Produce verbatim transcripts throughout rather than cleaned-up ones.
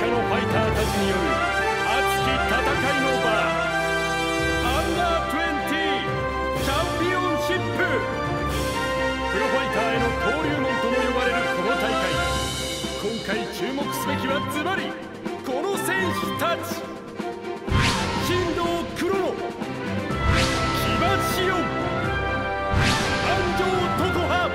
下のファイターたちによる熱き戦いの場、アンダーにじゅうチャンピオンシップ。プロファイターへの登竜門とも呼ばれるこの大会、今回注目すべきはズバリこの選手たち。神道黒の騎馬シオン、安城常葉。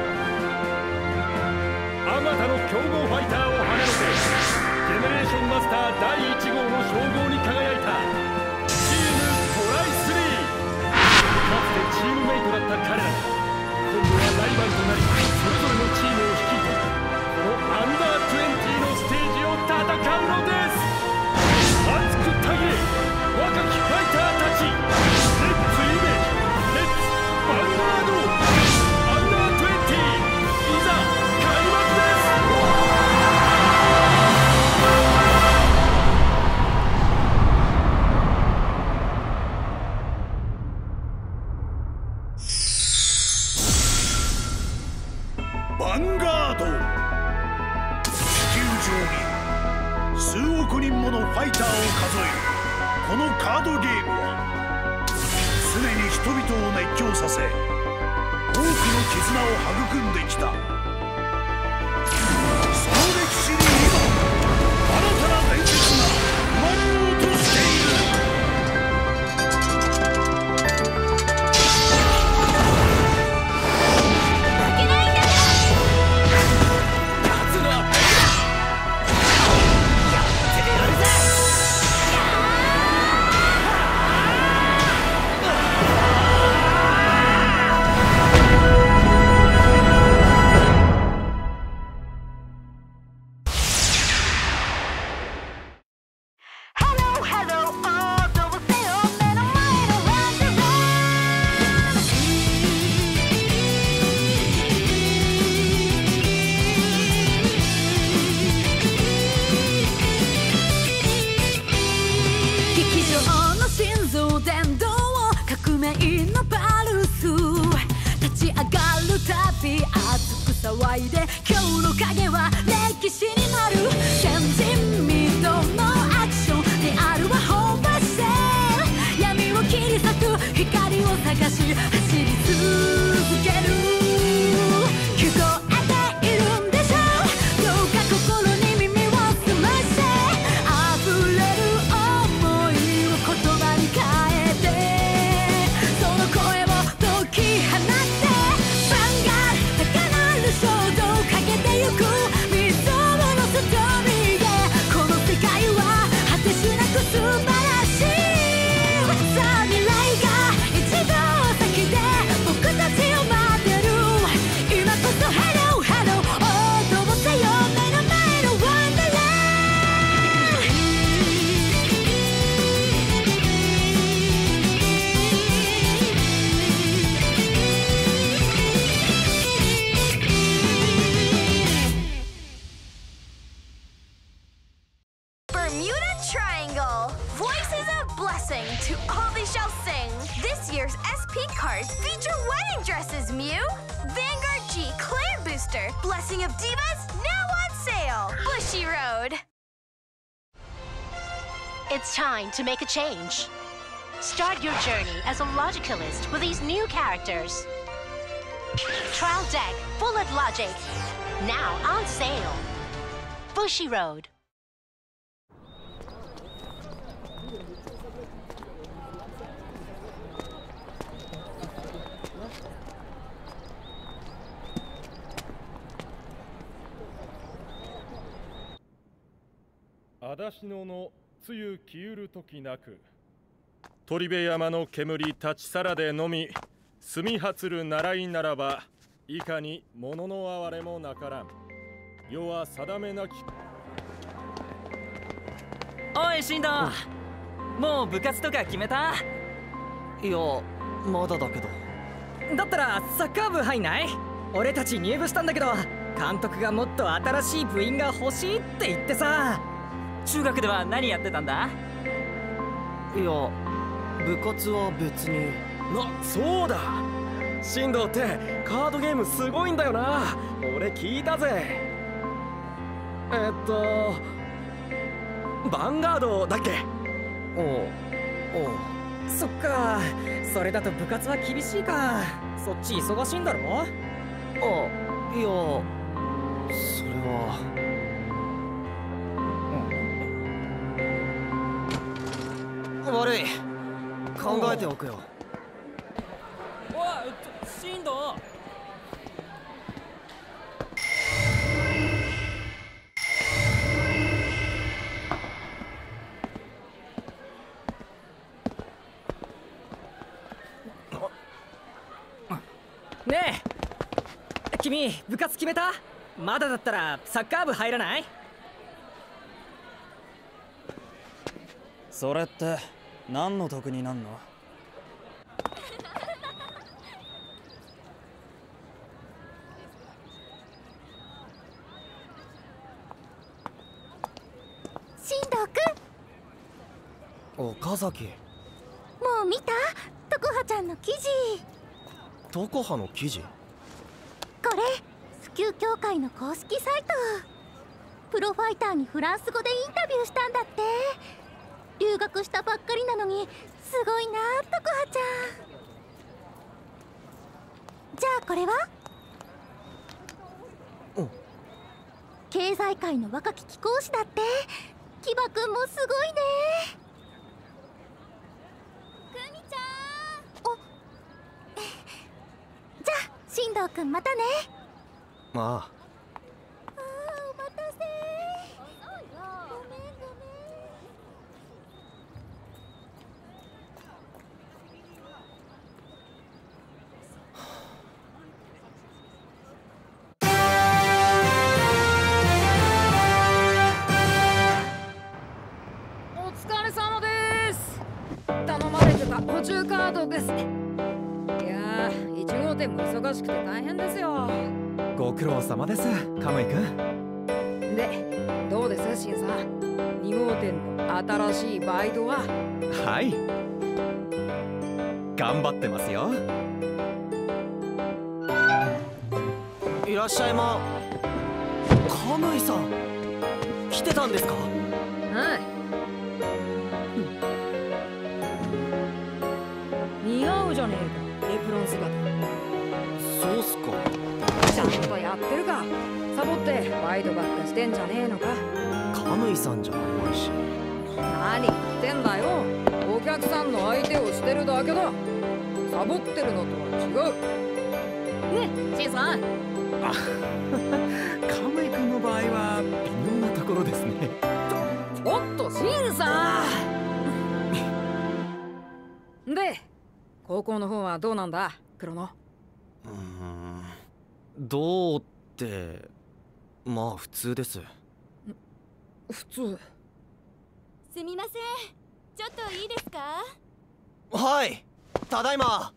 あまたの強豪ファイターをはねのけ、ジェネレーションマスターだいいち号の称号に輝いたチームトライスリー。かつてチームメイトだった彼らが今度はライバルとなり、それぞれのチームを率いてこのアンダーにじゅうのステージを戦うのです。熱くたぎれ若きファイターたち、レッツイメージ、レッツヴァンガード。アンダーにじゅう、いざ開幕です。 ヴァンガード。地球上に数億人ものファイターを数えるこのカードゲームは、常に人々を熱狂させ、多くの絆を育んできた。その歴史に今新たな伝説が生まれようとしている。 騒いで今日の影は歴史になる。前人未到のアクションであるは本場性、闇を切り裂く光を探し走り続ける。聞こえているんでしょう、どうか心に耳を澄ませ、溢れる想いを言葉に変えて、その声を解き放って、ヴァンガード高鳴る衝動をかけてゆく未曾有のストーリーで、この世界は果てしなく素晴らしい。さあ未来が一度先で僕たちを待ってる。今こそ Hello Hello 踊らせよ目の前のワンダーラ Bermuda Triangle. Voices of blessing to all they shall sing. This year's S P cards feature wedding dresses, Mew. Vanguard G Clan Booster. Blessing of Divas now on sale. Bushy Road. It's time to make a change. Start your journey as a Logicalist with these new characters. Trial deck Bullet Logic. Now on sale. Bushy Road. あだしののつゆきゆるときなく、鳥部山の煙立ち去らでのみ、住み発る習いならば、いかに物の哀れもなからん。世は定めなき。 おい進藤、もう部活とか決めた？ いや、まだだけど。 だったらサッカー部入んない？俺たち入部したんだけど、監督がもっと新しい部員が欲しいって言ってさ。中学では何やってたんだ？ いや、部活は別に。 あ、そうだ、進藤ってカードゲームすごいんだよな。俺聞いたぜ。えっとヴァンガードだっけ？ おうおう。そっか、それだと部活は厳しいか。そっち忙しいんだろ？ あ、いや、それは。うん、悪い。考えておくよ。 おい、進藤。ねえ、君部活決めた？まだだったらサッカー部入らない？ それって何の得になんの？ 進藤くん、 岡崎。 もう見た？とこはちゃんの記事。 トコハの記事？ これ普及協会の公式サイト。プロファイターにフランス語でインタビューしたんだって。留学したばっかりなのにすごいな、とこはちゃん。じゃあこれは？ うん。 経済界の若き貴公子だって。キバくんもすごいね。くみちゃん。おじゃあ進藤くんまたね。 ああ。 あー、お待たせ。ごめんごめん。 お疲れ様です。頼まれてた補充カードです。いやー、いち号店も忙しくて大変ですよ。 ご苦労様です、カムイ君。 で、どうですシンさん？に号店の新しいバイトは？ はい、頑張ってますよ。 いらっしゃいま。カムイさん来てたんですか？ はい。似合うじゃねえか、エプロン姿。 そうっすか。 ちゃんとやってるか。サボってバイトばっかしてんじゃねえのか。 カムイさんじゃないし。 何言ってんだよ。お客さんの相手をしてるだけだ。サボってるのとは違う。ね、シンさん。 あカムイ君の場合は微妙なところですね。 ちょっとシンさん。で、高校の方はどうなんだ、クロノ？ うーん、どうってまあ普通です。 普通。 すみません、ちょっといいですか？ はい、ただいま。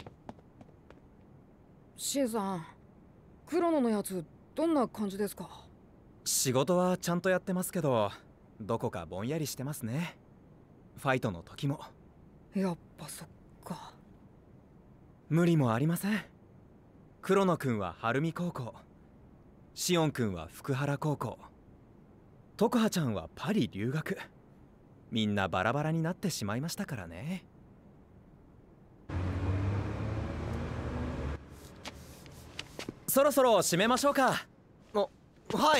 シンさん、クロノのやつどんな感じですか？ 仕事はちゃんとやってますけど、どこかぼんやりしてますね。ファイトの時も。 やっぱそっか。 無理もありません。黒野くんは晴海高校、シオンくんは福原高校、トコハちゃんはパリ留学。みんなバラバラになってしまいましたからね。そろそろ締めましょうか。 あ、はい。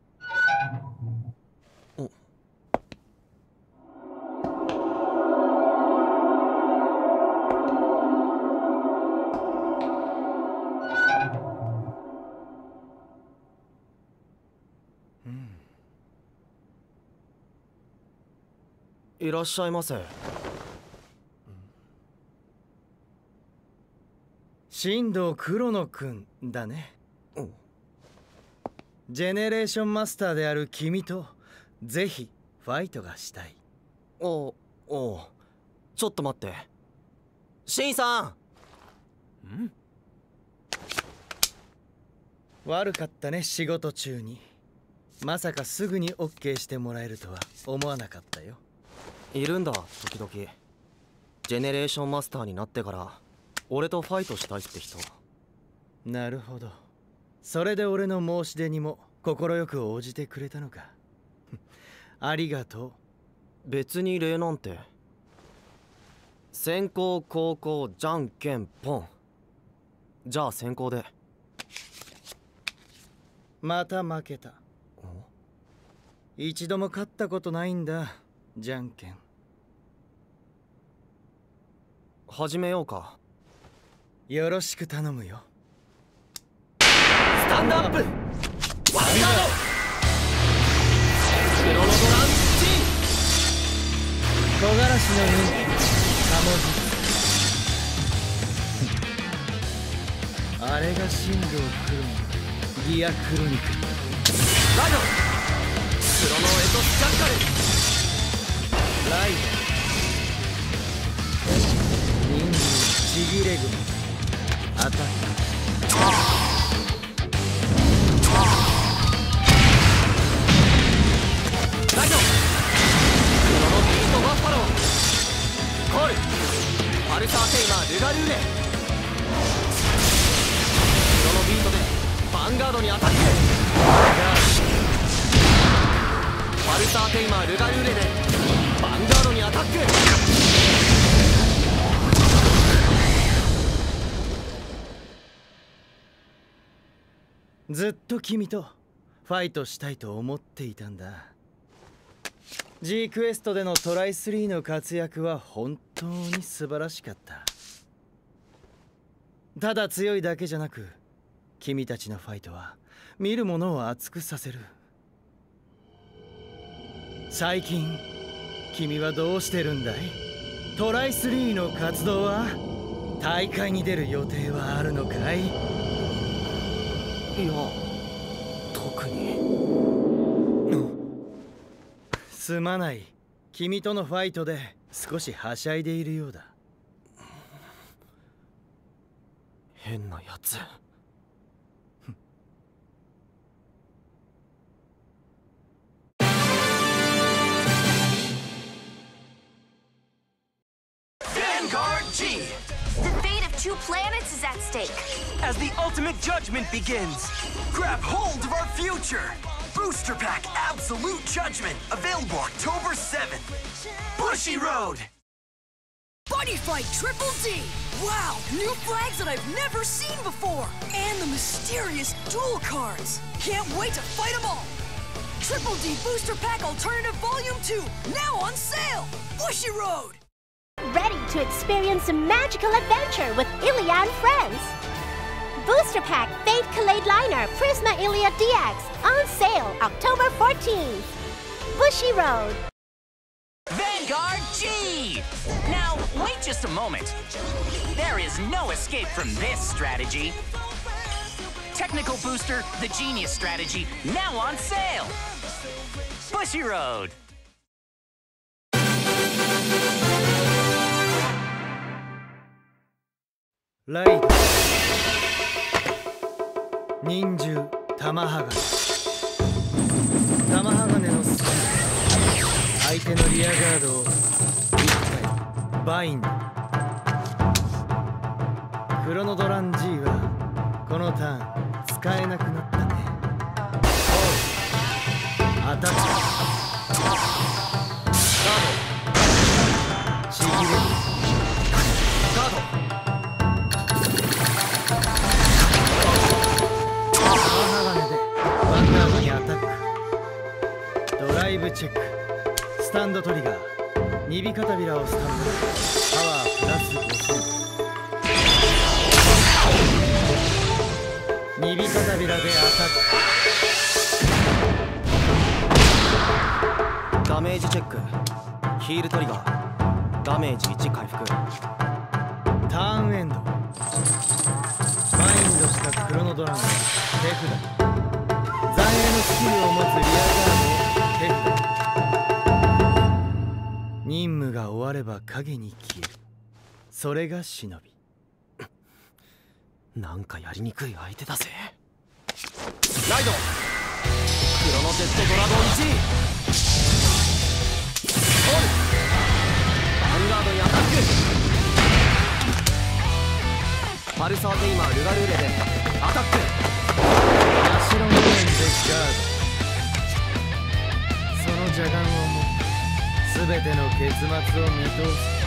おいらっしゃいませ。 進藤黒野くんだね。ジェネレーションマスターである君とぜひファイトがしたい。 おお、ちょっと待って。シンさん。 ん？悪かったね、仕事中に。まさかすぐに オーケー してもらえるとは思わなかったよ。 いるんだ、時々。ジェネレーションマスターになってから俺とファイトしたいって人。 なるほど。それで俺の申し出にも快く応じてくれたのか。 ありがとう。 別に礼なんて。先攻後攻じゃんけんポン。じゃあ先攻で。 また負けた。一度も勝ったことないんだ、じゃんけん。 始めようか。 よろしく頼むよ。 スタンドアップワンガードクロノドランチン木枯らしの海カモジあれが神道クロノギアクロニクルライドクロノエトスジャッカルライド忍者ちぎれ組アタックライドクロノビートバッファローコールパルサーテイマールガルーレクロノビートでヴァンガードにアタックパルサーテイマールガルーレでヴァンガードにアタックずっと君とファイトしたいと思っていたんだ。 G クエストでのトライスリーの活躍は本当に素晴らしかった。ただ強いだけじゃなく君たちのファイトは見る者を熱くさせる。最近君はどうしてるんだい？トライスリーの活動は大会に出る予定はあるのかい？ いや特に。 すまない。君とのファイトで少しはしゃいでいるようだ。 変なやつ。 Vanguard G! The fate of two planets is at stake. As the ultimate judgment begins, grab hold of our future! Booster Pack Absolute Judgment, available October seventh. Bushy Road! Buddy Fight Triple D! Wow, new flags that I've never seen before! And the mysterious dual cards! Can't wait to fight them all! Triple D Booster Pack Alternative Volume two, now on sale! Bushy Road! Ready to experience a magical adventure with Ilia and friends! Booster Pack Fate Collade Liner Prisma Ilia D X on sale October fourteenth. Bushy Road. Vanguard G! Now, wait just a moment. There is no escape from this strategy. Technical Booster, the Genius Strategy, now on sale. Bushy Road. Light. 忍獣玉鋼玉鋼のスキル相手のリアガードを一体バインドクロノドラン G はこのターン使えなくなったね。アタックカードちぎれるカードドライブチェックスタンドトリガーニビカタビラをスタンドパワープラスごせんニビカタビラでアタックダメージチェックヒールトリガーダメージいち回復ターンエンドバインドしたクロノドラン手札残影のスキルを持つリアガードを手札任務が終われば影に消えるそれが忍びなんかやりにくい相手だぜ。ライドクロノジェットドラゴン G コールヴァンガードにアタックパルサーテイマールガルーレでアタックアシロンレーンでガードその邪眼をての結末を見通す。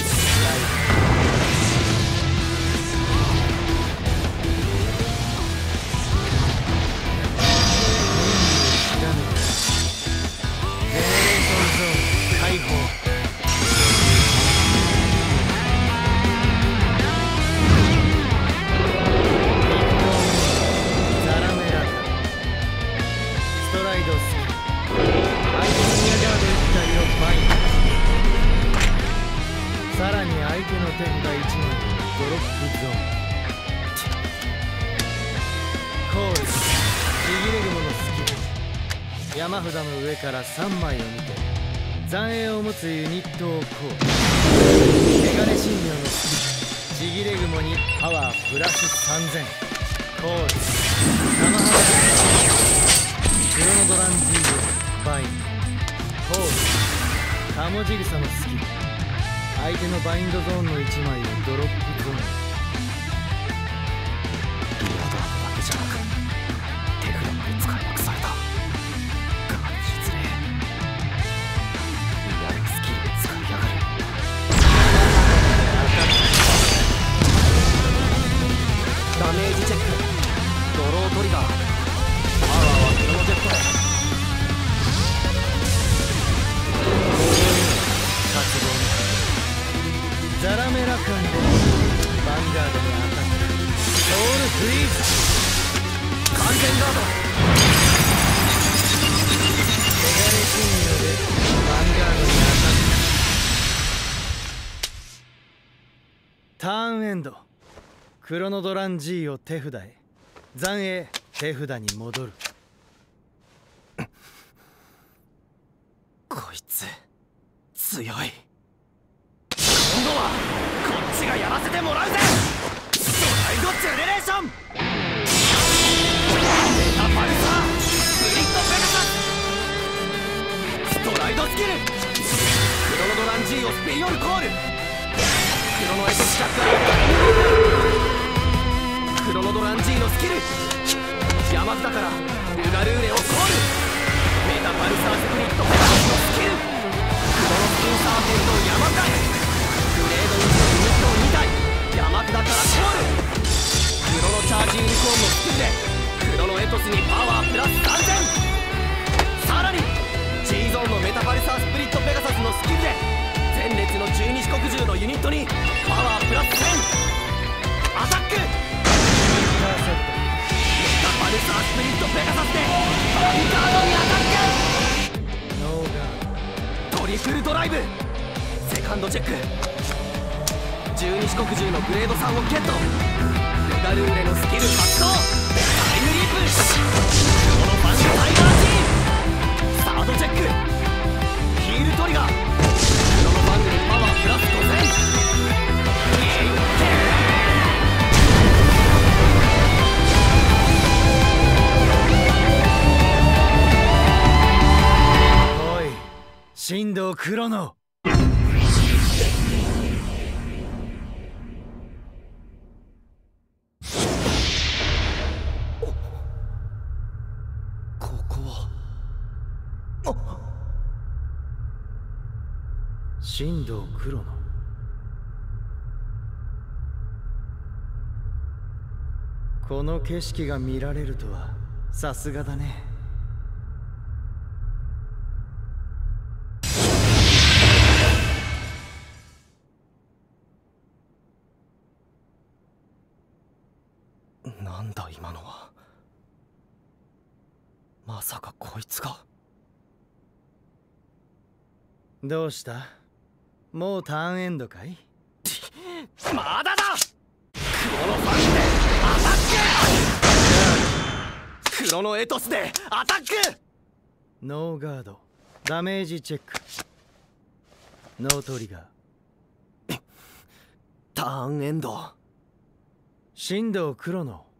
さらに相手の手札いちまいをドロップゾーン。コール、ちぎれ雲のスキル。山札の上からさんまいを見て残影を持つユニットをコール。メガネ神妙のスキル、ちぎれ雲にパワープラスさんぜん。コール、生肌クロノドランジードバイン。コール、カモジグサのスキル。相手のバインドゾーンのいちまいをドロップゾーン。リアドラムだけじゃなく手札まで使いなくされた。ガチ失礼。嫌なスキルを使いやがる。ダメージチェック、ドロートリガー。パワーはクロノジェットで。活動にザラメラカンでバンガードにアタック。ソウルフリーズ、完全ガード。メガネ神妙でバンガードにアタック。ターンエンド、クロノドラン G を手札へ。残影手札に戻る。こいつ強い。今度はこっちがやらせてもらうぜ。ドライドジェネレーション、メタパルサースプリットペガサス。ストライドスキル、クロノドラン G をスピリオルコール。クロノエトシャッカー、クロノドラン G のスキル、山札からルガルーレをコール。メタパルサースプリットペガサスのスキル、クロノスピンサーフェント山札。グレードいちのユニットをにたい山札からコール。クロノチャージユニコーンのスキルでクロノエトスにパワープラスさんぜん。さらに G ゾーンのメタパルサースプリットペガサスのスキルで前列の十二支国獣のユニットにパワープラスせん。アタック、メタパルサースプリットペガサスでバンガードにアタック。ノーガード、トリプルドライブ、セカンドチェック。十二支国獣のグレードさんをゲット。ルガルーレのスキル発動、タイムリープ。このファンタイガー G サードチェック、ヒールトリガー。クロノファングにパワープラスごぜん。おい神道クロノ。神道クロノ、この景色が見られるとはさすがだね。なんだ今のは。まさかこいつが。どうした？もうターンエンドかい？まだだ！クロノファンでアタック！クロノエトスでアタック！ノーガード、ダメージチェック。ノートリガー。ターンエンド。神道クロノ。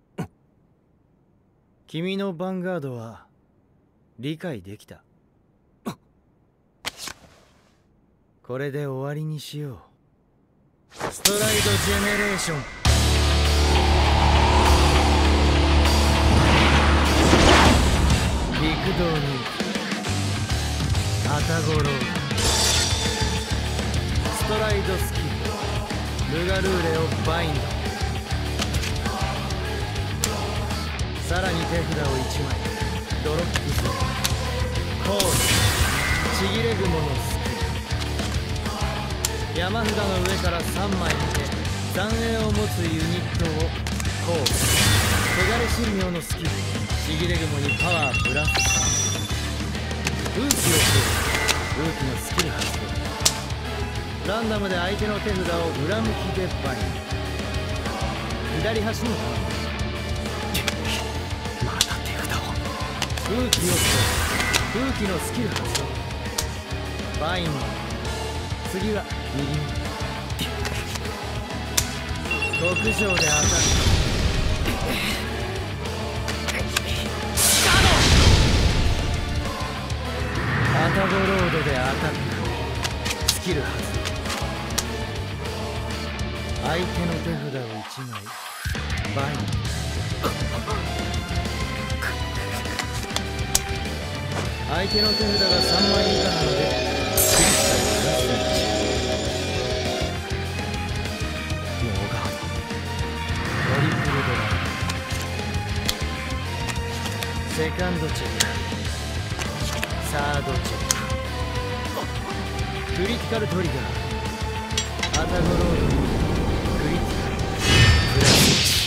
君のヴァンガードは理解できた。これで終わりにしよう。ストライドジェネレーション。陸道にアタゴロウ。 ライドスキルルガルーレをバインド。さらに手札をいちまいドロップする。コールちぎれ雲のスキル。山札の上からさんまい見て残影を持つユニットをコール。汚れ神妙のスキルちぎれ雲にパワープラス。風紀を通る風紀のスキル発動。ランダムで相手の手札を裏向きでバイン。左端のターン。また手札を。風紀を通る風紀のスキル発動。バイン。次は右目。極上でアタック。アタゴロードでアタック。スキル発動。相手の手札をいちまいバイン。相手の手札がさんまい以下なのでクリスタルプラスいち。ノーガードトリプルドライブ。セカンドチェックサードチェック。クリティカルトリガー。アタゴロードにクリティカルプラスいち。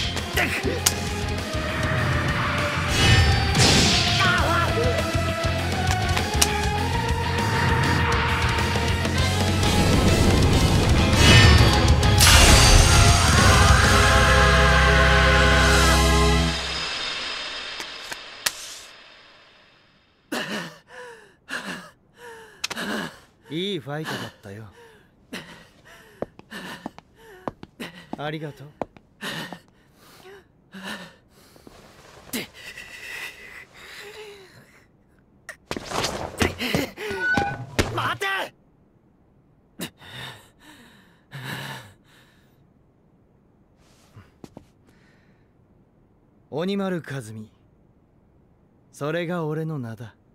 いいファイトだったよ。ありがとう。待て！鬼丸和美、それが俺の名だ。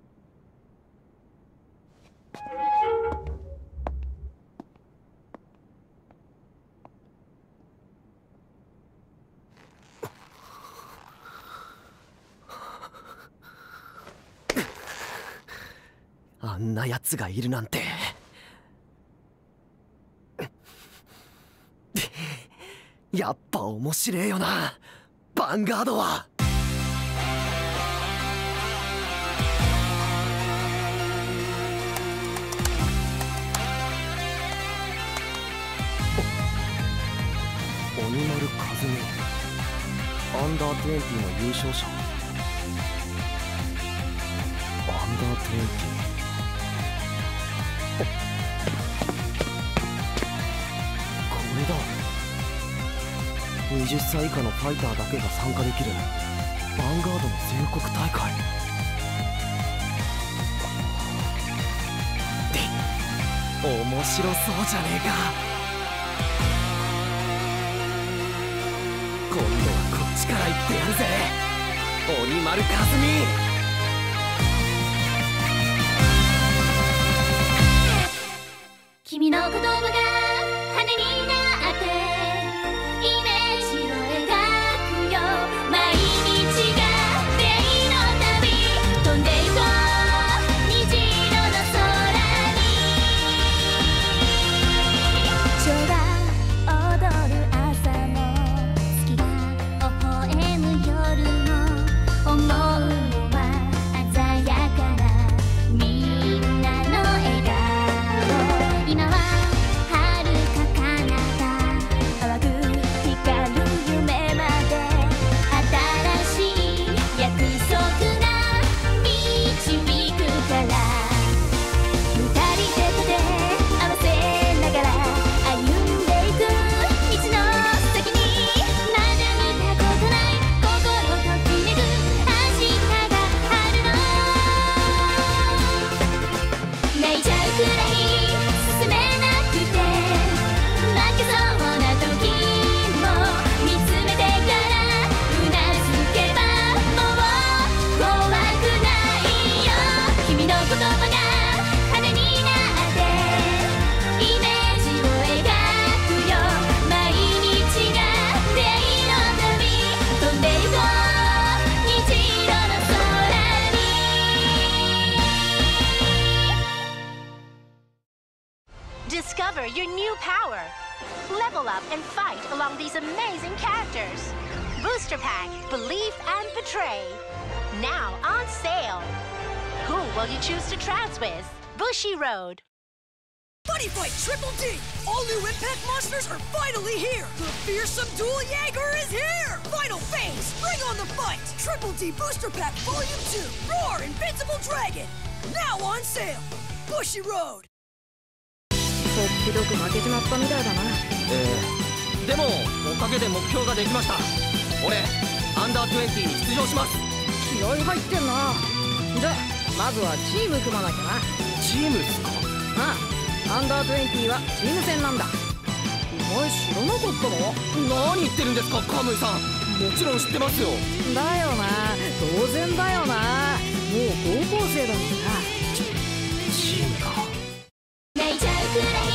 あんな奴がいるなんて。やっぱ面白えよな、ヴァンガードは。鬼丸和美、アンダーにじゅうの優勝者。アンダーにじゅう。これだ。はたち以下のファイターだけが参加できるヴァンガードの全国大会で、面白そうじゃねえか。今度はこっちから行ってやるぜ、鬼丸和美。 君の言葉が羽になってイメージを描くよ。毎日がデイの旅、飛んで行こう虹色の空に。蝶が踊る朝も月が微笑む夜も、思うのは鮮やかなみんなの笑顔。今は Discover your new power. Level up and fight along these amazing characters. Booster Pack, Believe and Betray. Now on sale. Who will you choose to trans with? Bushiroad. Buddy Fight Triple D! All new Impact monsters are finally here! The fearsome Dual Jaeger is here! Final phase! Bring on the fight! Triple D Booster Pack Volume two! Roar Invincible Dragon! Now on sale! Bushiroad! そっぴどく負けちまったみたいだな。 ええでもおかげで目標ができました。俺アンダーにじゅうに出場します。 気合入ってんな。じゃまずはチーム組まなきゃな。 チームっすか？ ああ、アンダーにじゅうはチーム戦なんだ。お前知らなかったの？ 何言ってるんですかカムイさん。もちろん知ってますよ。 だよな、当然だよな。もう高校生だもんな。 チームか。 泣いちゃうくらい